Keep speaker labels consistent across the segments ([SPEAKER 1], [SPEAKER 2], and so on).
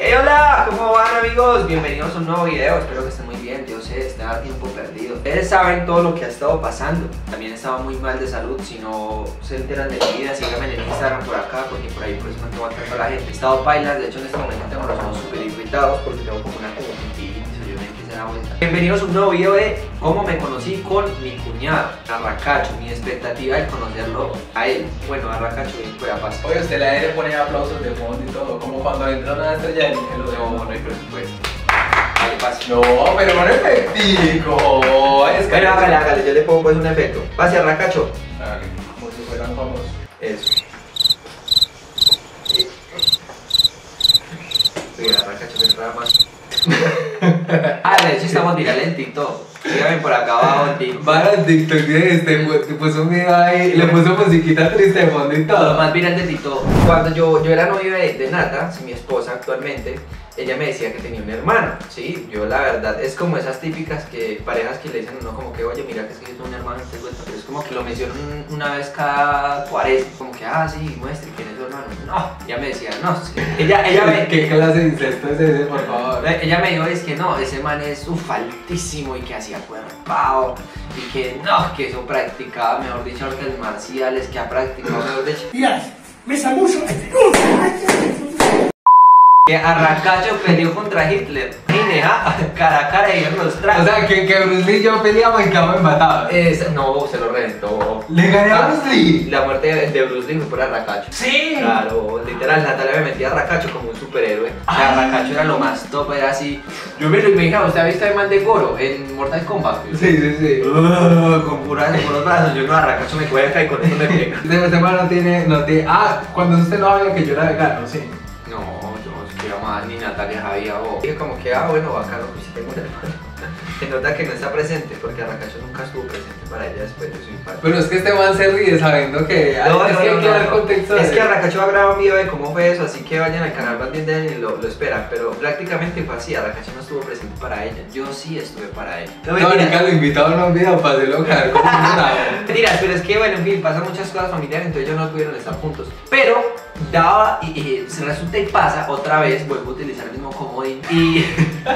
[SPEAKER 1] Hey, hola, ¿cómo van amigos? Bienvenidos a un nuevo video, espero que estén muy bien, yo sé, estaba tiempo perdido. Ustedes saben todo lo que ha estado pasando, también estaba muy mal de salud, si no se enteran de mi vida, síganme en el Instagram por acá, porque por ahí pues me tengo a la gente. He estado pailas, de hecho en este momento tengo los ojos súper irritados porque tengo como una conjuntivitis, yo me quise dar vuelta. Bienvenidos a un nuevo video de cómo me conocí con mi cuñado, Arracacho, mi expectativa de conocerlo a él. Bueno, Arracacho, bien pueda pasar.
[SPEAKER 2] Oye, usted le debe poner aplausos de fondo y todo, como cuando entra una estrella de Nickelodeon.
[SPEAKER 1] No, no hay presupuesto. Vale, pase.
[SPEAKER 2] No, pero con efectico. Es que
[SPEAKER 1] Bueno, hágale, yo le pongo pues un efecto. Pase, Arracacho.
[SPEAKER 2] Hágale, como si fueran famosos.
[SPEAKER 1] Eso. Mira, Arracacho me entraba más. De hecho estamos virales en TikTok. Síganme por acá abajo en TikTok.
[SPEAKER 2] Van al TikTok de te puso un video ahí, le puso musiquita triste de fondo y
[SPEAKER 1] Lo
[SPEAKER 2] todo.
[SPEAKER 1] más viral de TikTok. Cuando yo era novio de Nata, mi esposa actualmente, ella me decía que tenía un hermano, ¿sí? Yo la verdad, es como esas típicas parejas que le dicen a uno como que, oye, mira que es que yo tengo un hermano, te cuenta, pero es como que lo mencionan una vez cada 40, como que, sí, muestre quién es su hermano. No, ella me decía, no, sí. ella me...
[SPEAKER 2] ¿Qué clase de incesto es ese, por favor?
[SPEAKER 1] Ella me dijo, es que no, ese man es altísimo y que hacía cuerpao y que no, que eso practicaba, mejor dicho, artes marciales, que ha practicado, mejor dicho.
[SPEAKER 3] Me zamullo.
[SPEAKER 1] Que Arracacho peleó contra Hitler, cara a cara y en los
[SPEAKER 2] O
[SPEAKER 1] trajes.
[SPEAKER 2] sea, que Bruce Lee y yo peleamos y quedamos empatados.
[SPEAKER 1] No, se lo reventó.
[SPEAKER 2] ¿Le gané a Bruce Lee?
[SPEAKER 1] La muerte de Bruce Lee fue por Arracacho.
[SPEAKER 2] Sí.
[SPEAKER 1] Claro, literal, Natalia me metía a Arracacho como un superhéroe. Arracacho era lo más top, era así. Yo me lo imaginaba, ¿usted ha visto a Man de Goro en Mortal Kombat?
[SPEAKER 2] Sí.
[SPEAKER 1] Con puros brazos, yo no, Arracacho me cuelga y con eso me pega.
[SPEAKER 2] Este man no tiene. Cuando usted no sabía que yo era vegano, sí.
[SPEAKER 1] No, yo no quiero más, ni Natalia sabía. Dije como que, bueno, bacano, pues tengo un hermano. Se nota que no está presente, porque Arracacho nunca estuvo presente para ella después de su infancia.
[SPEAKER 2] Pero es que este man se ríe sabiendo que hay que dar contexto.
[SPEAKER 1] Es que Arracacho va a grabar un video de cómo fue eso, así que vayan al canal más bien de él y lo esperan. Pero prácticamente fue así, Arracacho no estuvo presente para ella, yo sí estuve para ella.
[SPEAKER 2] No, Nica lo invitaron a un video para hacerlo caer como un bravo.
[SPEAKER 1] Mentiras, pero es que bueno, en fin, pasan muchas cosas familiares, entonces ellos no pudieron estar juntos. Pero daba y resulta y pasa, otra vez vuelvo a utilizar el mismo comodín y...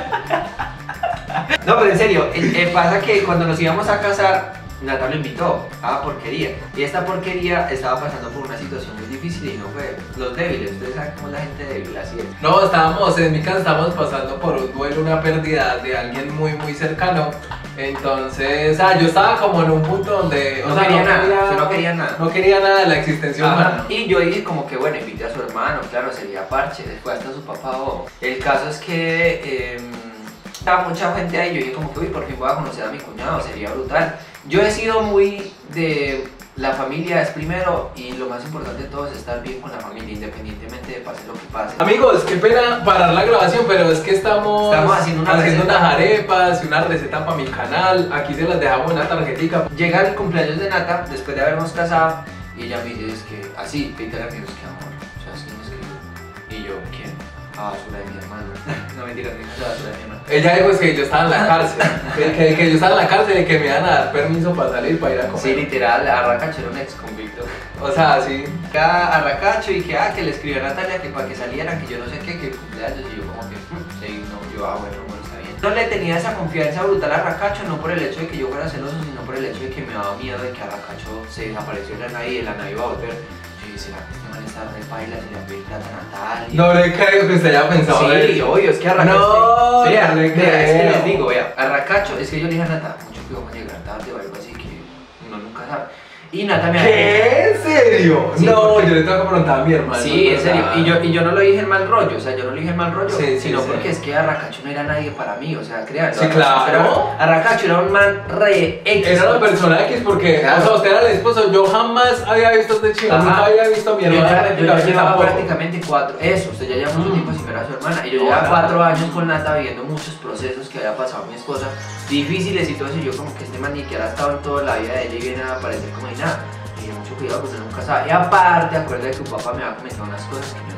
[SPEAKER 1] No, pero en serio, pasa que cuando nos íbamos a casar, Nata lo invitó a porquería. Y esta porquería estaba pasando por una situación muy difícil y no fue los débiles. Ustedes saben cómo es la gente débil, así es.
[SPEAKER 2] No, en mi casa estábamos pasando por un duelo, una pérdida de alguien muy cercano. Entonces, yo estaba como en un punto donde
[SPEAKER 1] No quería nada.
[SPEAKER 2] No quería nada de la existencia humana.
[SPEAKER 1] Y yo dije como que bueno, invité a su hermano, claro, sería parche, después hasta su papá. El caso es que estaba mucha gente ahí, yo dije como que uy, por fin voy a conocer a mi cuñado, sería brutal. Yo he sido muy de la familia es primero y lo más importante de todo es estar bien con la familia, independientemente de pase lo que pase.
[SPEAKER 2] Amigos, qué pena parar la grabación, pero es que estamos
[SPEAKER 1] haciendo
[SPEAKER 2] unas arepas y una receta para mi canal. Aquí se las dejamos en una tarjetica.
[SPEAKER 1] Llega el cumpleaños de Nata, después de habernos casado, y ella me dice, es que así, literalmente, es que amor, o sea, así me escribió. Y yo, ¿quién? Basura de mi hermano. No mentira, no es basura de mi hermano.
[SPEAKER 2] Ella dijo es que yo estaba en la cárcel, que yo estaba en la cárcel y que me iban a dar permiso para salir, para ir a comer.
[SPEAKER 1] Sí, literal, Arracacho era un ex convicto.
[SPEAKER 2] O sea, sí.
[SPEAKER 1] Arracacho y que le escribió a Natalia que para que saliera, que yo no sé qué, que el cumpleaños, y yo como que, sí, no, yo, bueno, está bien. No le tenía esa confianza brutal a Arracacho, no por el hecho de que yo fuera celoso, sino por el hecho de que me daba miedo de que Arracacho se desapareció en la nave y de la nave iba a volver. ¿Será que este man está re paila? ¿Se le pedir plata a Natalia?
[SPEAKER 2] No le creo que usted haya pensado
[SPEAKER 1] Sí,
[SPEAKER 2] eso.
[SPEAKER 1] obvio, es que Arracacho...
[SPEAKER 2] No,
[SPEAKER 1] es que
[SPEAKER 2] creo.
[SPEAKER 1] les digo, vea, Arracacho, es que yo le dije a Nata, mucho que vamos a llegar tarde o algo así, que uno nunca sabe. Y Nata me
[SPEAKER 2] ¿Qué? ¿En serio?
[SPEAKER 1] Sí,
[SPEAKER 2] no,
[SPEAKER 1] porque...
[SPEAKER 2] yo le tengo que preguntar a mi hermano.
[SPEAKER 1] Sí, en serio, y yo no lo dije en mal rollo, o sea, yo no lo dije en mal rollo, sino
[SPEAKER 2] sí.
[SPEAKER 1] porque es que Arracacho no era nadie para mí, o sea, créanlo.
[SPEAKER 2] Sí, claro.
[SPEAKER 1] Arracacho era un man re X.
[SPEAKER 2] Era una persona X porque,
[SPEAKER 1] claro.
[SPEAKER 2] o sea, usted era el esposo, yo jamás había visto a este chico, nunca había visto a mi hermana.
[SPEAKER 1] Yo ya llevaba prácticamente 4, usted ya lleva mucho tiempo sin ver a su hermana, y yo llevaba 4 años con Nata viviendo muchos procesos que había pasado mi esposa, difíciles y todo eso, y yo como que este man ni siquiera ha estado en toda la vida de ella y viene a aparecer como hay nada. Mucho cuidado porque uno nunca sabe. Y aparte, acuérdate que tu papá me va a comentar unas cosas que yo no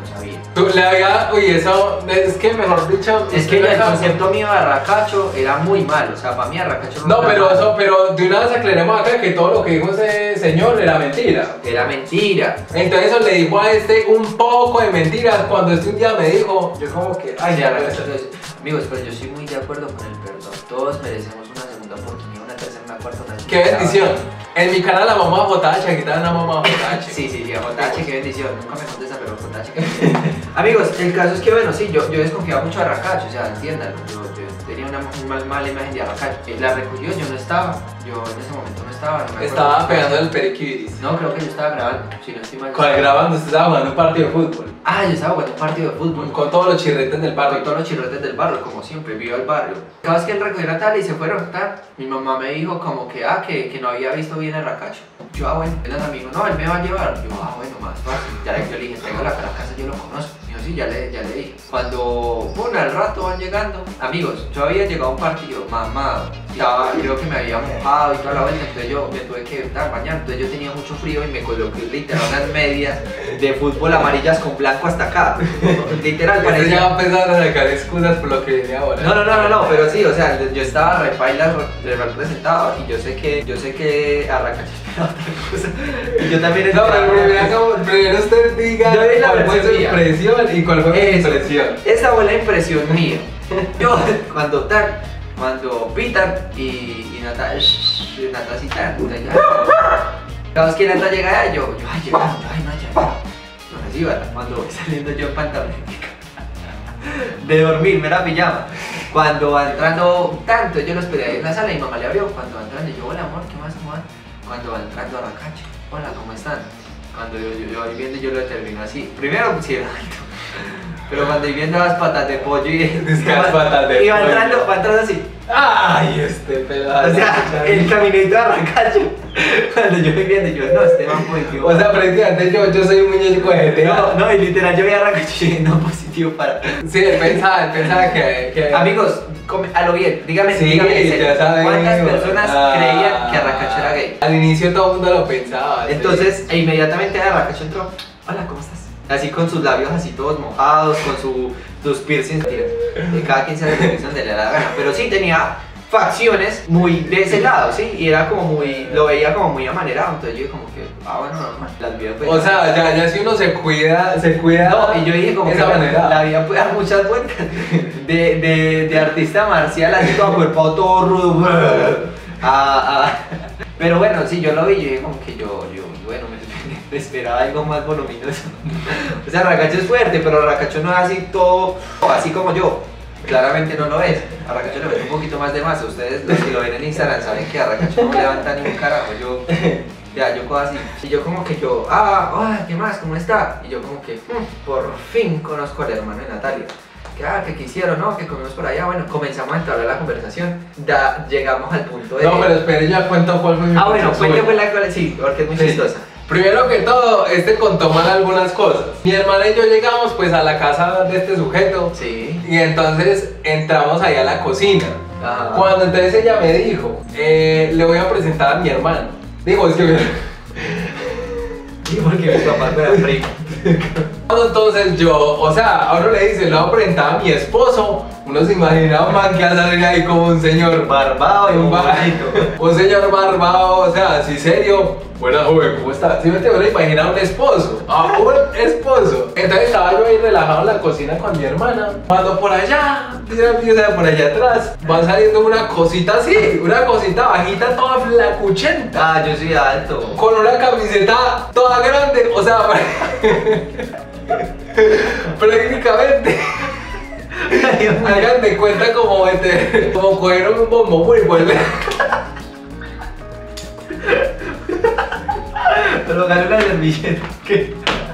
[SPEAKER 1] sabía.
[SPEAKER 2] Tú le había, uy, eso, es que mejor dicho.
[SPEAKER 1] Es que el concepto mío de arracacho era muy malo, o sea, para mí arracacho
[SPEAKER 2] No,
[SPEAKER 1] era
[SPEAKER 2] pero
[SPEAKER 1] malo.
[SPEAKER 2] eso, pero de una vez aclaremos acá que todo lo que dijo ese señor era mentira.
[SPEAKER 1] Era mentira.
[SPEAKER 2] Entonces eso le dijo a este un poco de mentiras cuando este un día me dijo, yo como que, ay,
[SPEAKER 1] Sí,
[SPEAKER 2] ya,
[SPEAKER 1] arracacho, entonces, amigos, pero yo estoy muy de acuerdo con el perdón. Todos merecemos una segunda oportunidad, una tercera, una cuarta, una
[SPEAKER 2] qué bendición. En mi canal la mamá Jotache, aquí está una mamá Jotache.
[SPEAKER 1] Sí, a Jotache, qué bendición. Nunca me contesta, pero Jotache, qué bendición. Amigos, el caso es que, bueno, sí, yo desconfiaba mucho de Arracacho, o sea, entiéndanlo. Yo tenía una mala imagen de Arracacho. La recogió, yo no estaba. Yo en ese momento no estaba. No me acuerdo.
[SPEAKER 2] Estaba pegando el periquiris.
[SPEAKER 1] No, creo que yo estaba grabando. Si no estoy mal.
[SPEAKER 2] Cuando grabando, usted estaba jugando un partido de fútbol.
[SPEAKER 1] Ah, yo estaba jugando un partido de fútbol.
[SPEAKER 2] Con todos los chirretes del
[SPEAKER 1] Con
[SPEAKER 2] barrio.
[SPEAKER 1] todos los chirrotes del barrio, como siempre, vivo el barrio. Cada vez que él recogió la tal y se fueron, tal, mi mamá me dijo como que no había visto bien el Arracacho. Yo, bueno, él amigo, no, él me va a llevar. Yo, bueno, más fácil. Ya yo le dije, traigo la casa, yo lo conozco. Dijo, sí, ya le dije. Cuando, bueno, al rato van llegando. Amigos, yo había llegado a un partido mamado. Creo que me había mojado y toda la vuelta, entonces yo me tuve que bañar. Entonces yo tenía mucho frío y me coloqué literal unas medias de fútbol amarillas con blanco hasta acá. Literal,
[SPEAKER 2] Usted
[SPEAKER 1] parecía.
[SPEAKER 2] ya va a empezar a sacar excusas por lo que viene ahora.
[SPEAKER 1] No, pero sí, o sea, yo estaba repaila representado y yo sé que Arracacho era otra cosa. Y yo también
[SPEAKER 2] No,
[SPEAKER 1] estaba.
[SPEAKER 2] pero primero usted diga
[SPEAKER 1] Yo di la
[SPEAKER 2] cuál fue su
[SPEAKER 1] versión mía.
[SPEAKER 2] impresión y cuál fue mi
[SPEAKER 1] Eso.
[SPEAKER 2] impresión.
[SPEAKER 1] Esa fue la impresión mía. Yo, cuando pitan y Nata sí tan, cada vez que Nata llega, yo, ay, llegando, ay, no, ya. No reciba, cuando voy saliendo yo en pantalonética de dormir, me la pijama. Cuando va entrando tanto, yo lo esperé ahí en la sala y mi mamá le abrió. Cuando va entrando, yo, hola amor, ¿qué más, cómo van? Cuando va entrando Arracacho, hola, ¿cómo están? Cuando yo voy viendo, yo lo termino así. Primero, sí, era alto. Pero cuando voy viendo las patas de pollo y
[SPEAKER 2] Las patas de
[SPEAKER 1] y va
[SPEAKER 2] pollo.
[SPEAKER 1] entrando así.
[SPEAKER 2] Ay, este pedazo.
[SPEAKER 1] O sea, el caminito de Arracacho. Cuando yo voy viendo, yo, no, este man positivo.
[SPEAKER 2] O sea, prácticamente yo soy un muñeco de GTA.
[SPEAKER 1] no, y literal, yo vi a Arracacho y no positivo para.
[SPEAKER 2] Sí, él pensaba que...
[SPEAKER 1] Amigos, a lo bien, dígame,
[SPEAKER 2] Sí,
[SPEAKER 1] dígame en serio,
[SPEAKER 2] ya saben,
[SPEAKER 1] ¿cuántas personas
[SPEAKER 2] ah,
[SPEAKER 1] creían que Arracacho era gay?
[SPEAKER 2] Al inicio todo el mundo lo pensaba. sí.
[SPEAKER 1] Entonces, inmediatamente Arracacho entró. Hola, ¿cómo estás? Así con sus labios así todos mojados, con sus piercings. Cada quien se hace la donde le da la gana. Pero sí tenía facciones muy de ese lado, ¿sí? Y era como muy, lo veía como muy amanerado. Entonces yo como que, bueno, normal. Las vidas pues,
[SPEAKER 2] O sea, ya si uno se cuida.
[SPEAKER 1] no, y yo dije como que
[SPEAKER 2] esa manera.
[SPEAKER 1] la vida puede dar muchas vueltas. De artista marcial, así todo acuerpado, todo rudo. Pero bueno, sí, yo lo vi y yo dije como que bueno, me esperaba algo más voluminoso. O sea, Arracacho es fuerte, pero Arracacho no es así todo, así como yo. Claramente no lo es. Arracacho le mete un poquito más de masa. Ustedes los que lo ven en Instagram saben que Arracacho no levanta ni un carajo. Yo cojo así. Y yo como que ¿qué más? ¿Cómo está? Y yo como que, por fin conozco al hermano de Natalia. Que quisieron, ¿no? Que comimos por allá. Bueno, comenzamos a entablar la conversación. Llegamos al punto de...
[SPEAKER 2] No, pero espere, ya cuento cuál fue mi
[SPEAKER 1] bueno,
[SPEAKER 2] impresión
[SPEAKER 1] cuente
[SPEAKER 2] suya.
[SPEAKER 1] pues la cual, sí, porque es muy
[SPEAKER 2] Sí.
[SPEAKER 1] chistosa.
[SPEAKER 2] Primero que todo, contó mal algunas cosas. Mi hermana y yo llegamos pues a la casa de este sujeto.
[SPEAKER 1] Sí.
[SPEAKER 2] Y entonces entramos ahí a la cocina.
[SPEAKER 1] Ajá.
[SPEAKER 2] Cuando entonces ella me dijo, le voy a presentar a mi hermano. Digo, es que...
[SPEAKER 1] Y porque mis papás me dan primo.
[SPEAKER 2] Entonces yo, o sea, ahora le dice, le voy a presentar a mi esposo. Uno se imagina un man que va a salir ahí como un señor
[SPEAKER 1] Barbado y
[SPEAKER 2] un ba-
[SPEAKER 1] bonito.
[SPEAKER 2] un señor barbado, o sea, así serio. Buena joven, ¿cómo está? Si me te voy a imaginar un esposo. Un esposo. Entonces estaba yo ahí relajado en la cocina con mi hermana. Cuando por allá, o sea, por allá atrás, va saliendo una cosita así, una cosita bajita, toda flacuchenta.
[SPEAKER 1] Yo soy alto.
[SPEAKER 2] Con una camiseta toda grande, o sea, prácticamente. Hagan de cuenta como cogieron un bombón y vuelve.
[SPEAKER 1] Pero ganó una servilleta. ¿Qué?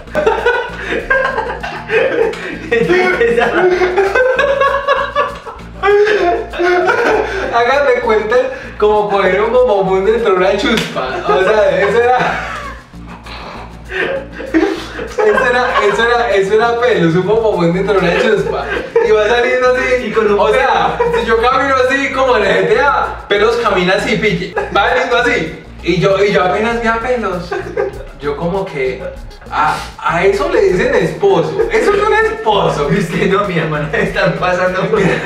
[SPEAKER 2] Hagan de cuenta como cogieron un bombón dentro de una chuspa. O sea, eso era pelos, un bombón dentro de una chuspa. Y va saliendo así.
[SPEAKER 1] Y con un
[SPEAKER 2] o sea, si yo camino así como en el GTA, pelos camina así, pille. Va saliendo así. Y yo apenas vi a pelos. Yo como que, A eso le dicen esposo. Eso es un esposo.
[SPEAKER 1] Usted no, mi hermana, están pasando.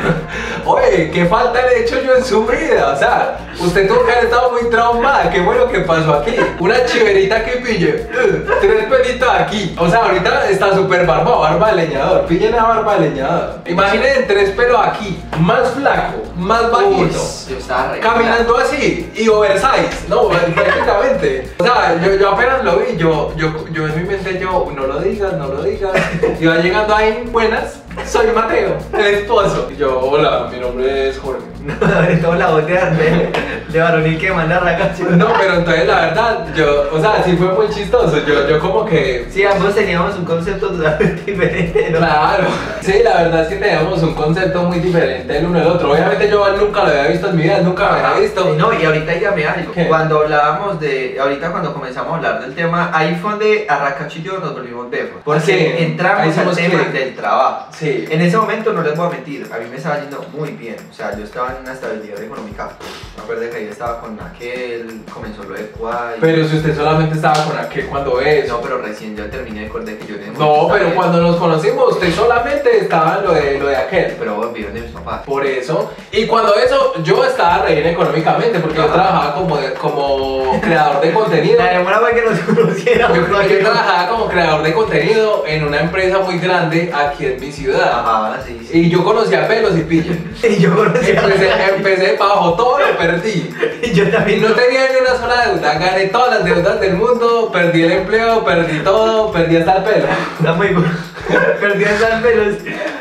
[SPEAKER 2] Oye, ¿qué falta le he hecho yo en su vida? O sea, usted tuvo que haber estado muy traumada. ¿Qué fue lo que pasó aquí? Una chiverita que pille, 3 pelitos aquí. O sea, ahorita está súper barba de leñador. Pillen a barba de leñador. Imaginen 3 pelos aquí, más flaco, más bajito.
[SPEAKER 1] Yo estaba re
[SPEAKER 2] Caminando así y oversize, no, prácticamente. O sea, yo apenas lo vi, yo en mi mente no lo digas, iba llegando ahí, buenas, soy Mateo, el esposo. Y yo, hola, mi nombre es Jorge.
[SPEAKER 1] No, abre toda la botella de varonil que manda Rakacho.
[SPEAKER 2] No, pero entonces la verdad, o sea, sí fue muy chistoso, yo como que...
[SPEAKER 1] Sí, ambos teníamos un concepto totalmente diferente, ¿no?
[SPEAKER 2] Claro, sí, la verdad es que teníamos un concepto muy diferente el uno del otro. Obviamente yo nunca lo había visto en mi vida, nunca lo había visto.
[SPEAKER 1] No, y ahorita dígame algo.
[SPEAKER 2] ¿Qué?
[SPEAKER 1] Cuando hablábamos ahorita cuando comenzamos a hablar del tema, ahí fue donde Rakacho y yo nos volvimos befos. Porque
[SPEAKER 2] Sí, ahí
[SPEAKER 1] entramos al
[SPEAKER 2] somos
[SPEAKER 1] tema
[SPEAKER 2] click.
[SPEAKER 1] del trabajo.
[SPEAKER 2] Sí.
[SPEAKER 1] En ese momento no les voy a mentir, a mí me estaba yendo muy bien. O sea, yo estaba en una estabilidad económica. Me acuerdo que ahí estaba con aquel, comenzó lo de Quay.
[SPEAKER 2] Pero si usted solamente estaba con aquel cuando es.
[SPEAKER 1] No, pero recién yo terminé de acordar que yo tenía
[SPEAKER 2] No, pero cuando nos conocimos, usted solamente estaba en lo de aquel.
[SPEAKER 1] Pero vos vivieron de mis papás.
[SPEAKER 2] Por eso. Y cuando eso, yo estaba re bien económicamente porque yo trabajaba como creador de contenido.
[SPEAKER 1] La demora fue que nos conociéramos.
[SPEAKER 2] Yo trabajaba como creador de contenido en una empresa muy grande aquí en mi ciudad.
[SPEAKER 1] Ajá, sí, sí.
[SPEAKER 2] Y yo conocía pelos y pillos.
[SPEAKER 1] Y yo conocí
[SPEAKER 2] Empecé bajo, todo lo perdí.
[SPEAKER 1] Y yo
[SPEAKER 2] Y
[SPEAKER 1] también
[SPEAKER 2] no tenía ni una sola deuda, gané todas las deudas del mundo, perdí el empleo, perdí todo, perdí hasta el pelo.
[SPEAKER 1] Está muy bueno. Perdí hasta pelos.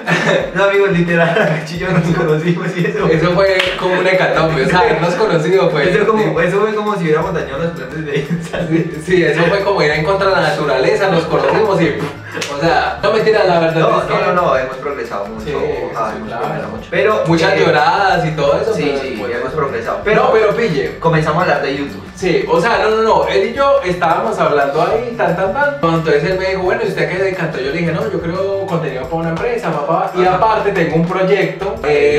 [SPEAKER 1] No, amigos, literal, Rakacho y yo nos conocimos y eso.
[SPEAKER 2] Eso fue como un hecatombe, o sea, habernos conocido fue...
[SPEAKER 1] Eso fue como si hubiéramos dañado los planes de ahí.
[SPEAKER 2] Sí, eso fue como ir en contra de la naturaleza, nos conocimos y... O sea, no mentira, la verdad es que...
[SPEAKER 1] No, hemos progresado mucho.
[SPEAKER 2] Sí,
[SPEAKER 1] hemos
[SPEAKER 2] claro.
[SPEAKER 1] progresado mucho. Pero,
[SPEAKER 2] Muchas lloradas y todo eso.
[SPEAKER 1] Sí,
[SPEAKER 2] pero
[SPEAKER 1] sí,
[SPEAKER 2] pues,
[SPEAKER 1] hemos progresado.
[SPEAKER 2] Pero pille.
[SPEAKER 1] Comenzamos a hablar de YouTube.
[SPEAKER 2] Sí, o sea, no, él y yo estábamos hablando ahí, tan. Entonces él me dijo, bueno, ¿y usted qué se encantó? Yo le dije, no, yo creo contenido para una empresa, papá. Y aparte tengo un proyecto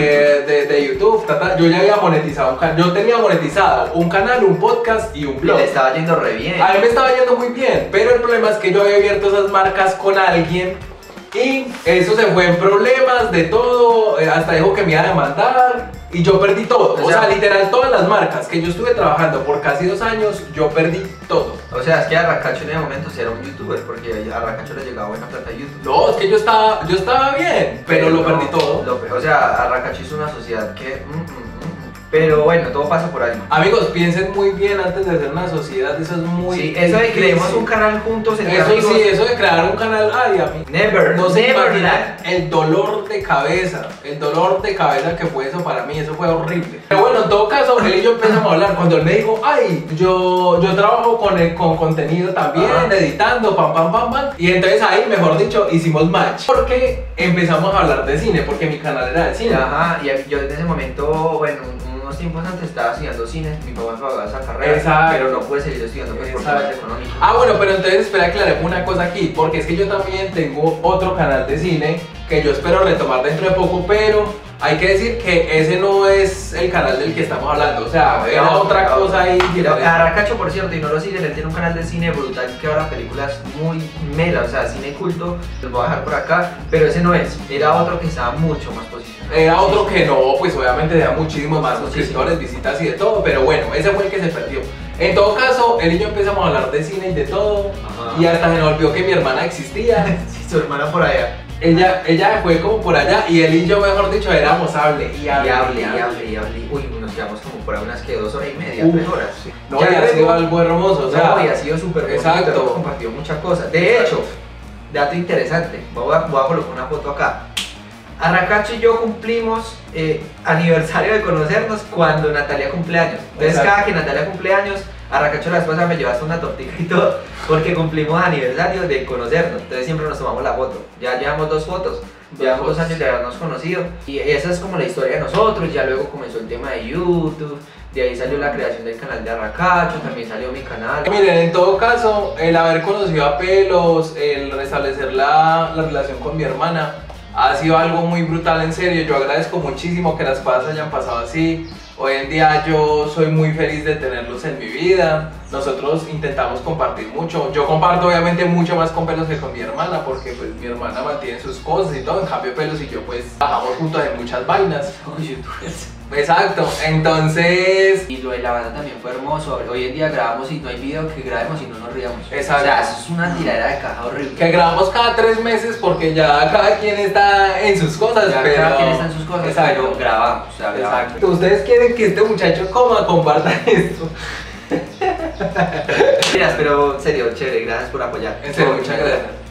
[SPEAKER 2] de YouTube, Yo ya había monetizado un canal, yo tenía monetizado un canal, un podcast y un
[SPEAKER 1] Y
[SPEAKER 2] blog.
[SPEAKER 1] le estaba yendo re bien.
[SPEAKER 2] A mí me estaba yendo muy bien, pero el problema es que yo había abierto esas marcas con alguien y eso se fue en problemas de todo, hasta dijo que me iba a demandar y yo perdí todo. O sea, literal, todas las marcas que yo estuve trabajando por casi 2 años, yo perdí todo.
[SPEAKER 1] O sea, es que a Rakacho en ese momento sí era un youtuber, porque a Rakacho le llegaba buena plata a YouTube.
[SPEAKER 2] No, es que yo estaba bien, pero lo perdí todo.
[SPEAKER 1] O sea, a Rakacho es una sociedad que... Pero bueno, todo pasa por ahí.
[SPEAKER 2] Amigos, piensen muy bien antes de hacer una sociedad, eso es muy...
[SPEAKER 1] Sí, eso de que creemos un canal juntos entre
[SPEAKER 2] Eso
[SPEAKER 1] amigos.
[SPEAKER 2] sí, eso de crear un canal, ay, a mí. No se imaginan el dolor de cabeza que fue eso para mí, eso fue horrible. Pero bueno, en todo caso, él y yo empezamos a hablar cuando él me dijo, ay, yo trabajo con contenido también, editando, pam. Y entonces ahí, mejor dicho, hicimos match. Porque empezamos a hablar de cine, porque mi canal era de cine.
[SPEAKER 1] Ajá, y yo en ese momento, bueno, unos tiempos antes estaba estudiando cine, mi papá me pagaba esa carrera,
[SPEAKER 2] Exacto.
[SPEAKER 1] pero no pude seguir estudiando pues, por temas económicos.
[SPEAKER 2] Ah, bueno, pero entonces espera aclaremos una cosa aquí, porque es que yo también tengo otro canal de cine que yo espero retomar dentro de poco, pero hay que decir que ese no es el canal del que estamos hablando, o sea, era otra cosa ahí.
[SPEAKER 1] A Rakacho, por cierto, y no lo siguen, él tiene un canal de cine brutal que ahora películas muy mela, o sea, cine culto, los voy a dejar por acá, pero ese no es, era otro que estaba mucho más posicionado.
[SPEAKER 2] Era otro que no, pues obviamente da muchísimos más suscriptores, visitas y de todo, pero bueno, ese fue el que se perdió. En todo caso, él y yo empezamos a hablar de cine y de todo, y hasta se nos olvidó que mi hermana existía.
[SPEAKER 1] Sí, su hermana por allá.
[SPEAKER 2] Ella fue como por allá y él y yo, mejor dicho, éramos hable.
[SPEAKER 1] Uy, nos quedamos como por ahí unas que 2 horas y media, 3 horas.
[SPEAKER 2] No, y ha sido algo hermoso, o sea.
[SPEAKER 1] No, y ha sido súper bonito,
[SPEAKER 2] exacto.
[SPEAKER 1] hemos compartido muchas cosas. De hecho, dato interesante, voy a colocar una foto acá. A Rakacho y yo cumplimos aniversario de conocernos cuando Natalia cumple años. Entonces cada que Natalia cumple años, a Rakacho la esposa me llevaste una tortilla y todo, porque cumplimos aniversario de conocernos. Entonces siempre nos tomamos la foto. Ya llevamos 2 fotos. Llevamos 2 años de habernos conocido. Y esa es como la historia de nosotros. Ya luego comenzó el tema de YouTube. De ahí salió la creación del canal de Rakacho, también salió mi canal.
[SPEAKER 2] Miren, en todo caso, el haber conocido a Pelos, el restablecer la relación con mi hermana, ha sido algo muy brutal, en serio. Yo agradezco muchísimo que las cosas hayan pasado así. Hoy en día yo soy muy feliz de tenerlos en mi vida. Nosotros intentamos compartir mucho. Yo comparto obviamente mucho más con Pelos que con mi hermana, porque pues mi hermana mantiene sus cosas y todo. En cambio Pelos y yo pues trabajamos juntos en muchas vainas.
[SPEAKER 1] Como youtubers.
[SPEAKER 2] Exacto, entonces...
[SPEAKER 1] Y lo de la banda también fue hermoso. Hoy en día grabamos y no hay video que grabemos y no nos riamos.
[SPEAKER 2] Exacto.
[SPEAKER 1] O sea, eso es una tiradera de caja horrible.
[SPEAKER 2] Que grabamos cada 3 meses porque ya cada quien está en sus cosas,
[SPEAKER 1] Ya
[SPEAKER 2] pero...
[SPEAKER 1] cada quien está en sus cosas,
[SPEAKER 2] Exacto.
[SPEAKER 1] pero grabamos. O sea, grabamos.
[SPEAKER 2] Exacto. Ustedes quieren que este muchacho coma, comparta esto.
[SPEAKER 1] Mira, pero en serio, chévere, gracias por apoyar.
[SPEAKER 2] En serio, muchas gracias.